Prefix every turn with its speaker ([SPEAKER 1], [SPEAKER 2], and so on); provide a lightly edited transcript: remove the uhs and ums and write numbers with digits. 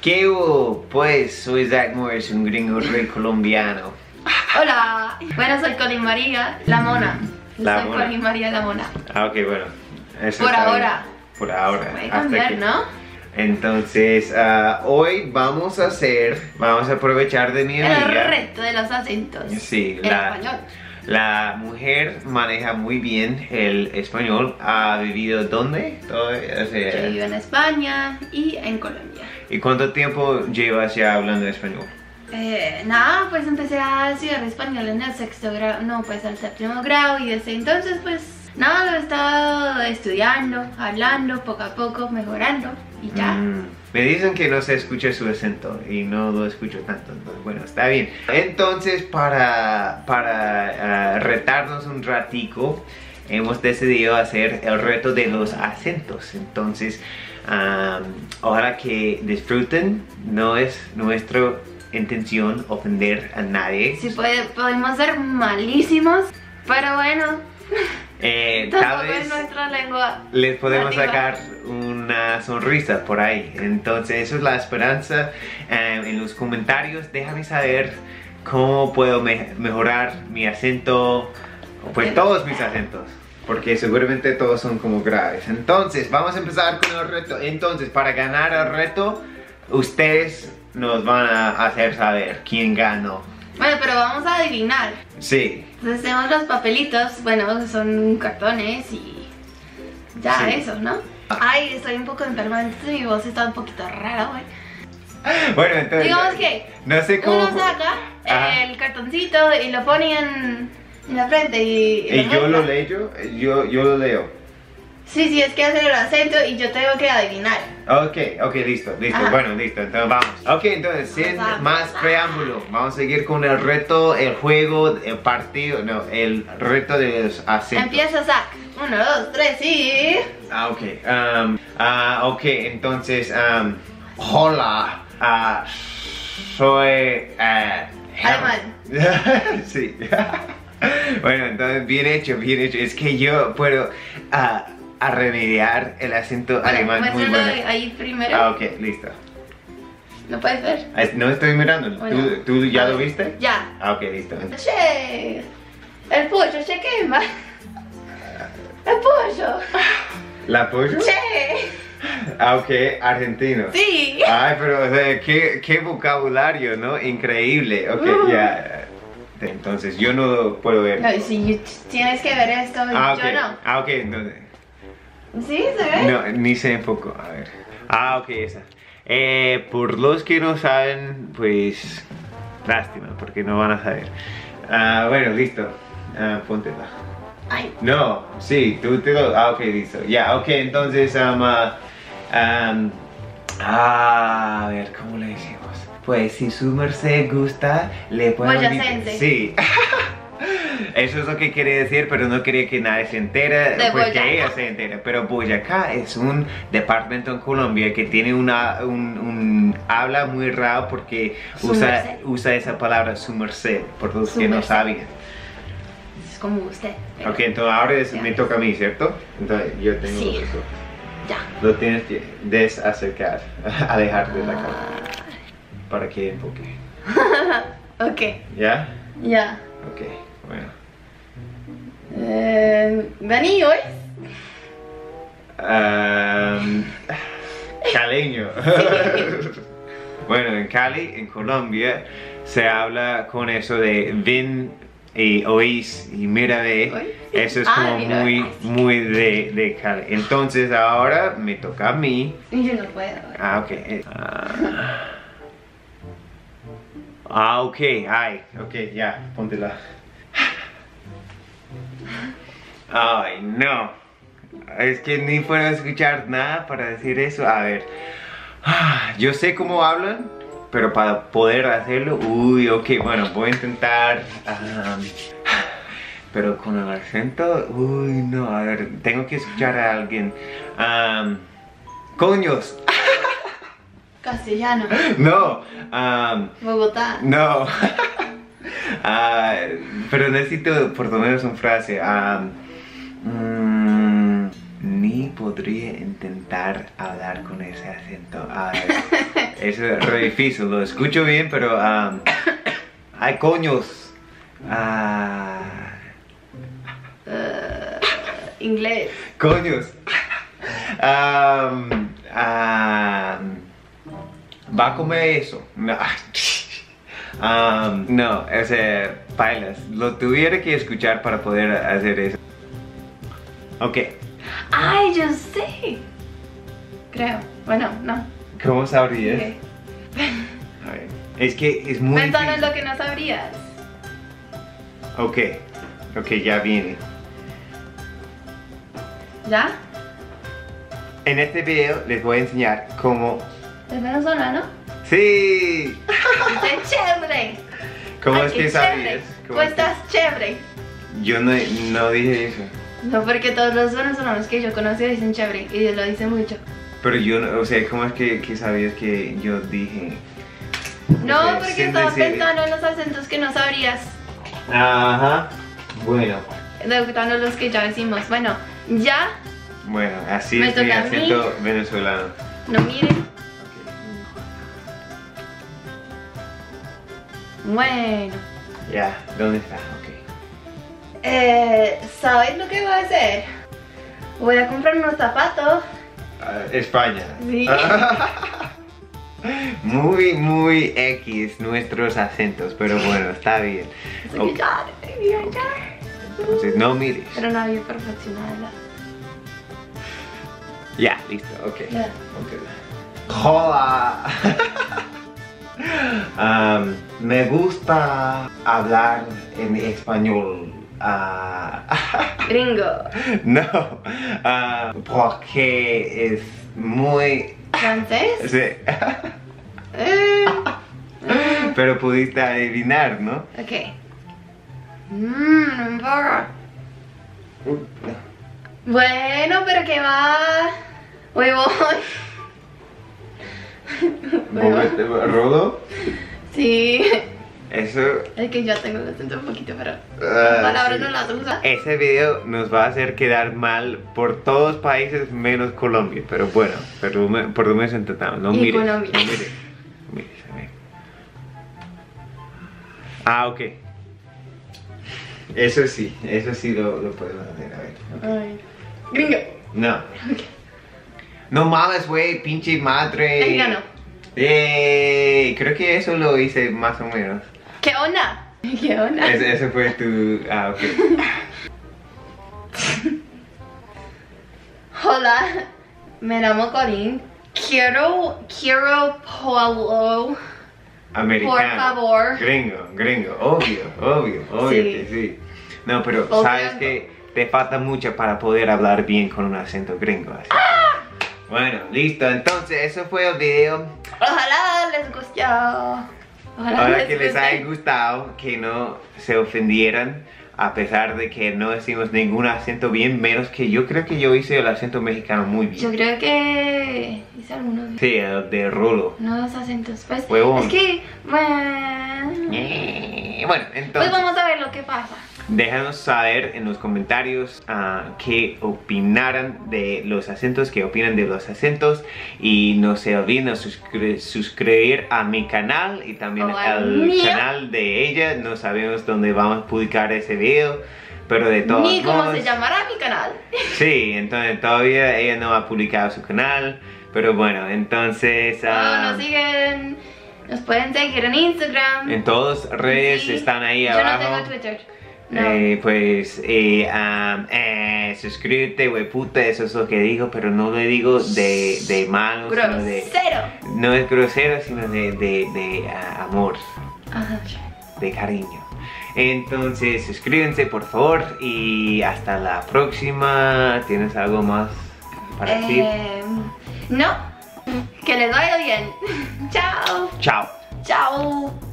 [SPEAKER 1] ¿Qué hubo? Pues soy Zach Morris, un gringo rey colombiano.
[SPEAKER 2] Hola, bueno, soy Colin María, la mona.
[SPEAKER 1] La
[SPEAKER 2] soy
[SPEAKER 1] mona.
[SPEAKER 2] Colin María, la mona.
[SPEAKER 1] Ah, ok, bueno. Eso
[SPEAKER 2] Por
[SPEAKER 1] está
[SPEAKER 2] ahora.
[SPEAKER 1] bien. Por ahora.
[SPEAKER 2] Puede
[SPEAKER 1] hasta
[SPEAKER 2] cambiar,
[SPEAKER 1] que-
[SPEAKER 2] ¿no?
[SPEAKER 1] Entonces, hoy vamos a aprovechar de mi
[SPEAKER 2] El
[SPEAKER 1] amiga.
[SPEAKER 2] reto de los acentos.
[SPEAKER 1] Sí,
[SPEAKER 2] En español.
[SPEAKER 1] la mujer maneja muy bien el español. ¿Ha vivido dónde?
[SPEAKER 2] Yo vivo en España y en Colombia.
[SPEAKER 1] ¿Y cuánto tiempo llevas ya hablando español?
[SPEAKER 2] Nada, pues empecé a estudiar español en el sexto grado, no, pues al séptimo grado, y desde entonces pues nada, lo he estado estudiando, hablando poco a poco, mejorando y ya.
[SPEAKER 1] Me dicen que no se escucha su acento y no lo escucho tanto, entonces bueno, está bien. Entonces para retarnos un ratico, hemos decidido hacer el reto de los acentos. Entonces, ojalá que disfruten. No es nuestra intención ofender a nadie.
[SPEAKER 2] Sí, podemos ser malísimos, pero bueno,
[SPEAKER 1] Tal
[SPEAKER 2] tampoco es
[SPEAKER 1] vez
[SPEAKER 2] nuestra lengua
[SPEAKER 1] les podemos
[SPEAKER 2] nativa.
[SPEAKER 1] sacar una sonrisa por ahí. Entonces, eso es la esperanza. En los comentarios, déjame saber cómo puedo mejorar mi acento, pues todos mis acentos, porque seguramente todos son como graves. Entonces, vamos a empezar con el reto. Entonces, para ganar el reto, ustedes nos van a hacer saber quién ganó.
[SPEAKER 2] Bueno, pero vamos a adivinar.
[SPEAKER 1] Sí.
[SPEAKER 2] Entonces tenemos los papelitos, bueno, son cartones y ya
[SPEAKER 1] Sí.
[SPEAKER 2] eso, ¿no? Ay, estoy un poco enferma, entonces mi voz está un poquito rara, güey.
[SPEAKER 1] Bueno, entonces,
[SPEAKER 2] Digamos que
[SPEAKER 1] no sé cómo.
[SPEAKER 2] uno saca
[SPEAKER 1] Ajá.
[SPEAKER 2] el cartoncito y lo pone en la frente y
[SPEAKER 1] ¿Y yo lo
[SPEAKER 2] muestra.
[SPEAKER 1] leo? Yo lo leo.
[SPEAKER 2] Sí, es que hacer el acento y yo tengo que adivinar.
[SPEAKER 1] Ok, listo,
[SPEAKER 2] Ajá.
[SPEAKER 1] bueno, listo, entonces vamos. Ok, entonces, sin
[SPEAKER 2] Vamos.
[SPEAKER 1] más preámbulo, vamos a seguir con el reto, el juego, el partido, no, el reto de los acentos.
[SPEAKER 2] Empieza Zach. 1, 2, 3 y...
[SPEAKER 1] Ok, entonces, hola, soy,
[SPEAKER 2] Alemán.
[SPEAKER 1] Sí. Bueno, entonces, bien hecho, es que yo puedo remediar el acento alemán muy
[SPEAKER 2] Muéstralo
[SPEAKER 1] bueno.
[SPEAKER 2] ahí primero.
[SPEAKER 1] Ok, listo.
[SPEAKER 2] ¿No puedes ver?
[SPEAKER 1] No estoy mirando.
[SPEAKER 2] Bueno.
[SPEAKER 1] ¿Tú ya
[SPEAKER 2] A
[SPEAKER 1] lo
[SPEAKER 2] ver.
[SPEAKER 1] viste?
[SPEAKER 2] Ya.
[SPEAKER 1] Ok, listo.
[SPEAKER 2] Che, el pollo se quema. El pollo.
[SPEAKER 1] ¿La pollo?
[SPEAKER 2] Che.
[SPEAKER 1] Ok, argentino.
[SPEAKER 2] Sí.
[SPEAKER 1] Ay, pero o sea, qué vocabulario, ¿no? Increíble. Ok, ya. Entonces, yo no puedo ver.
[SPEAKER 2] No, si tienes que ver esto,
[SPEAKER 1] Ok.
[SPEAKER 2] yo no.
[SPEAKER 1] Ok, entonces.
[SPEAKER 2] ¿Sí? ¿Se ve?
[SPEAKER 1] No, ni se enfocó. A ver. Ok, esa. Por los que no saben, pues. Lástima, porque no van a saber. Bueno, listo. Póntela.
[SPEAKER 2] Ay.
[SPEAKER 1] No, sí, tú te lo... ok, listo. Ya, ok, entonces, a ver, ¿cómo le decimos? Pues si su merced gusta, le puedo...
[SPEAKER 2] Boyacente.
[SPEAKER 1] Sí. Eso es lo que quería decir, pero no quería que nadie se entere,
[SPEAKER 2] De
[SPEAKER 1] pues
[SPEAKER 2] Boyacá.
[SPEAKER 1] que ella se entere. Pero Boyacá es un departamento en Colombia que tiene un habla muy raro porque
[SPEAKER 2] Su
[SPEAKER 1] usa
[SPEAKER 2] merced.
[SPEAKER 1] esa palabra su merced, por los
[SPEAKER 2] Su
[SPEAKER 1] que no
[SPEAKER 2] merced.
[SPEAKER 1] sabían.
[SPEAKER 2] Es como usted.
[SPEAKER 1] Ok, entonces ahora
[SPEAKER 2] Ya.
[SPEAKER 1] me toca a mí, ¿cierto? Entonces yo tengo
[SPEAKER 2] Sí.
[SPEAKER 1] esto.
[SPEAKER 2] Ya.
[SPEAKER 1] Lo tienes que desacercar, alejarte de la cámara para que enfoque.
[SPEAKER 2] Ok.
[SPEAKER 1] ¿Ya?
[SPEAKER 2] Ya.
[SPEAKER 1] Ok, bueno.
[SPEAKER 2] Vení hoy.
[SPEAKER 1] Caleño. Bueno, en Cali, en Colombia, se habla con eso de ven y oís y mira ve.
[SPEAKER 2] Oís.
[SPEAKER 1] Eso es
[SPEAKER 2] Ah,
[SPEAKER 1] como
[SPEAKER 2] mira,
[SPEAKER 1] muy,
[SPEAKER 2] ay, sí.
[SPEAKER 1] muy de Cali. Entonces ahora me toca a mí.
[SPEAKER 2] Y yo no puedo.
[SPEAKER 1] Ok. Ok, ay, ok, ya, póntela. Ay, no. Es que ni puedo escuchar nada para decir eso. A ver. Yo sé cómo hablan, pero para poder hacerlo, uy, ok, bueno, voy a intentar. Pero con el acento, uy, no, a ver, tengo que escuchar a alguien. Coños.
[SPEAKER 2] Castellano.
[SPEAKER 1] No,
[SPEAKER 2] Bogotá.
[SPEAKER 1] no. Pero necesito por lo menos una frase. Ni podría intentar hablar con ese acento. A ver, Eso es re difícil, lo escucho bien, pero... ¡ay, coños!
[SPEAKER 2] Inglés.
[SPEAKER 1] ¡Coños! ¿Va a comer eso? No. No, o sea, bailas. Lo tuviera que escuchar para poder hacer eso. Ok.
[SPEAKER 2] ¡Ay, yo sé! Creo. Bueno, no.
[SPEAKER 1] ¿Cómo sabrías?
[SPEAKER 2] Okay.
[SPEAKER 1] A ver, es que es muy
[SPEAKER 2] Pensando en
[SPEAKER 1] difícil.
[SPEAKER 2] lo que no sabrías.
[SPEAKER 1] Ok, ya viene.
[SPEAKER 2] ¿Ya?
[SPEAKER 1] En este video les voy a enseñar cómo...
[SPEAKER 2] ¿Es venezolano?
[SPEAKER 1] ¡Sí!
[SPEAKER 2] ¡Qué chévere!
[SPEAKER 1] ¿Cómo
[SPEAKER 2] Ay,
[SPEAKER 1] es
[SPEAKER 2] qué
[SPEAKER 1] que
[SPEAKER 2] chévere.
[SPEAKER 1] sabías? ¿Cómo
[SPEAKER 2] Pues
[SPEAKER 1] es que-
[SPEAKER 2] estás chévere.
[SPEAKER 1] Yo no dije eso.
[SPEAKER 2] No, porque todos los venezolanos que yo conocí dicen chévere y lo dicen mucho.
[SPEAKER 1] Pero yo, o sea, ¿cómo es que sabías que yo dije?
[SPEAKER 2] No,
[SPEAKER 1] O sea,
[SPEAKER 2] porque
[SPEAKER 1] sin
[SPEAKER 2] estaba
[SPEAKER 1] decir-
[SPEAKER 2] pensando en los acentos que no sabrías.
[SPEAKER 1] Ajá. Bueno,
[SPEAKER 2] Debutando los que ya decimos. Bueno, ya.
[SPEAKER 1] así
[SPEAKER 2] Me
[SPEAKER 1] es mi
[SPEAKER 2] toca a mí.
[SPEAKER 1] acento venezolano.
[SPEAKER 2] No miren. Bueno.
[SPEAKER 1] Ya, ¿dónde está? Ok.
[SPEAKER 2] ¿Sabes lo que voy a hacer? Voy a comprar unos zapatos.
[SPEAKER 1] España.
[SPEAKER 2] Sí.
[SPEAKER 1] Muy X nuestros acentos, pero bueno, está bien. Ok.
[SPEAKER 2] Ya.
[SPEAKER 1] Entonces no mires.
[SPEAKER 2] Pero no había perfeccionado.
[SPEAKER 1] Ya, listo, ok.
[SPEAKER 2] Ya.
[SPEAKER 1] Hola. Me gusta hablar en español.
[SPEAKER 2] Gringo.
[SPEAKER 1] No, porque es muy...
[SPEAKER 2] ¿Francés?
[SPEAKER 1] Sí. Pero pudiste adivinar, ¿no?
[SPEAKER 2] Ok. No me importa. Bueno, pero ¿qué va? Voy.
[SPEAKER 1] ¿Rodo?
[SPEAKER 2] Sí.
[SPEAKER 1] Eso...
[SPEAKER 2] Es que yo tengo el acento un poquito, pero
[SPEAKER 1] Ah,
[SPEAKER 2] palabras
[SPEAKER 1] sí.
[SPEAKER 2] no las usa.
[SPEAKER 1] Ese video nos va a hacer quedar mal por todos países menos Colombia. Pero bueno, por lo menos intentamos. No
[SPEAKER 2] Y
[SPEAKER 1] mires.
[SPEAKER 2] Colombia.
[SPEAKER 1] No mires. No mires, a ver. Ok. Eso sí lo podemos hacer. A ver.
[SPEAKER 2] Ay. Gringo.
[SPEAKER 1] No. No mames, güey, pinche madre.
[SPEAKER 2] Mexicano.
[SPEAKER 1] Creo que eso lo hice más o menos.
[SPEAKER 2] ¿Qué onda? ¿Qué onda?
[SPEAKER 1] Ese fue tu... ok.
[SPEAKER 2] Hola, me llamo Corín. Quiero Polo.
[SPEAKER 1] Americano.
[SPEAKER 2] Por favor.
[SPEAKER 1] Gringo, obvio
[SPEAKER 2] Sí.
[SPEAKER 1] que sí. No, pero
[SPEAKER 2] Obvio.
[SPEAKER 1] sabes que te falta mucho para poder hablar bien con un acento gringo. Así. Bueno, listo, entonces eso fue el video.
[SPEAKER 2] Ojalá les gustó.
[SPEAKER 1] Ahora que les haya gustado, que no se ofendieran, a pesar de que no decimos ningún acento bien, menos que yo creo que yo hice el acento mexicano muy bien.
[SPEAKER 2] Yo creo que hice algunos
[SPEAKER 1] Sí, el de Rolo.
[SPEAKER 2] nuevos acentos. Pues
[SPEAKER 1] Huevón.
[SPEAKER 2] es que, bueno,
[SPEAKER 1] Bueno,
[SPEAKER 2] pues
[SPEAKER 1] entonces...
[SPEAKER 2] vamos a ver lo que pasa.
[SPEAKER 1] Déjanos saber en los comentarios qué opinaran de los acentos, qué opinan de los acentos. Y no se olviden suscribir a mi canal y también
[SPEAKER 2] O al
[SPEAKER 1] al
[SPEAKER 2] mío.
[SPEAKER 1] canal de ella. No sabemos dónde vamos a publicar ese video, pero de todos
[SPEAKER 2] Ni cómo
[SPEAKER 1] modos...
[SPEAKER 2] se llamará mi canal.
[SPEAKER 1] Sí, entonces todavía ella no ha publicado su canal. Pero bueno, entonces...
[SPEAKER 2] Nos siguen, nos pueden seguir en Instagram.
[SPEAKER 1] en todas las redes
[SPEAKER 2] Sí.
[SPEAKER 1] están ahí
[SPEAKER 2] Yo
[SPEAKER 1] abajo.
[SPEAKER 2] no tengo Twitter. No.
[SPEAKER 1] Suscríbete, wey puta, eso es lo que digo, pero no le digo de malo, sino de...
[SPEAKER 2] Grosero.
[SPEAKER 1] No es grosero, sino de amor,
[SPEAKER 2] Ajá.
[SPEAKER 1] de cariño. Entonces, suscríbanse por favor y hasta la próxima. ¿Tienes algo más para decir?
[SPEAKER 2] No. Que les vaya bien. Chao.
[SPEAKER 1] Chao.
[SPEAKER 2] Chao.